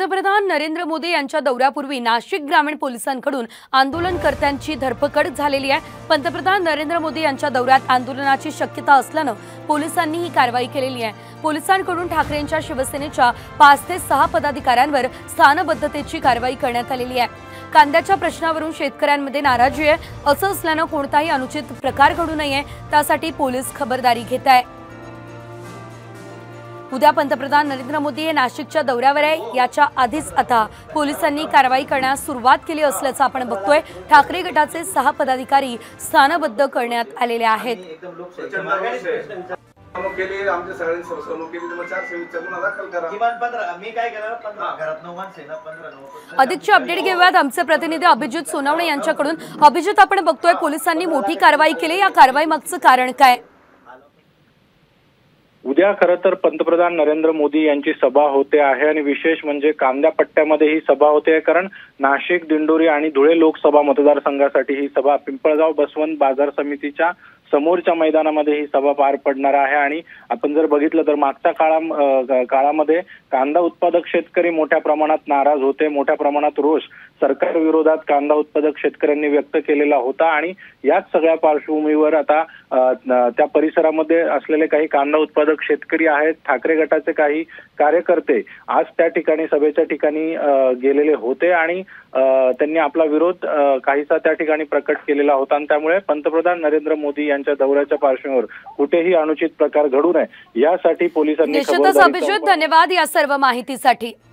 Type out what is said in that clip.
पंतप्रधान नरेंद्र मोदी यांच्या दौऱ्यापूर्वी नाशिक ग्रामीण पोलिसांकडून आंदोलनकर्त्यांची धरपकड झालेली आहे। पंतप्रधान नरेंद्र मोदी यांच्या दौऱ्यात आंदोलनाची शक्यता असल्याने पोलिसांनी ही कारवाई केलेली आहे। पोलिसांकडून ठाकरेंच्या शिवसेनेच्या 5 ते 6 पदाधिकाऱ्यांवर स्थानबद्धतेची कारवाई करण्यात आलेली आहे। कांद्याच्या प्रश्नावरून शेतकऱ्यांमध्ये नाराजी आहे, असं असल्याने कोणताही अनुचित प्रकार घडू नये त्यासाठी पोलीस खबरदारी घेत आहेत। उद्या पंतप्रधान नरेंद्र मोदी हे नाशिकच्या दौऱ्यावर आहे। याच्या आधीच आता पोलिसांनी कारवाई करण्यास सुरुवात केली असल्याचं आपण बघतोय। ठाकरे गटाचे 6 पदाधिकारी स्थानबद्ध करण्यात आलेले आहेत। अधिकची अपडेट घेऊयात आमचे प्रतिनिधी अभिजित सोनवणे यांच्याकडून। अभिजित, आपण बघतोय पोलिसांनी मोठी कारवाई केली, या कारवाई मागचं कारण काय? उद्या खरं तर पंतप्रधान नरेंद्र मोदी यांची सभा होते आहे आणि विशेष म्हणजे कांद्या पट्ट्यामध्ये ही सभा होते, कारण नाशिक, दिंडोरी आणि धुळे लोकसभा मतदारसंघासाठी ही सभा पिंपळगाव बसवंत बाजार समितीच्या समोरच्या मैदानामध्ये ही सभा पार पडणार आहे। आणि आपण जर बघितलं तर मागच्या काळामध्ये कांदा उत्पादक शेतकरी मोठ्या प्रमाणात नाराज होते, मोठ्या प्रमाणात रोष सरकार विरोधात कांदा उत्पादक शेतकऱ्यांनी व्यक्त केलेला होता। आणि याच सगळ्या पार्श्वभूमीवर आता त्या परिसरामध्ये असलेले काही कांदा उत्पादक शेतकरी आहेत, ठाकरे गटाचे काही कार्यकर्ते आज त्या ठिकाणी सभेच्या ठिकाणी गेलेले होते आणि त्यांनी आपला विरोध काहीसा त्या ठिकाणी प्रकट केलेला होता। आणि त्यामुळे पंतप्रधान नरेंद्र मोदी यांच्या दौऱ्याच्या पार्श्वभूमीवर कुठेही अनुचित प्रकार घडू नये यासाठी पोलिसांनी निश्चितच अभिजित, धन्यवाद या सर्व माहितीसाठी।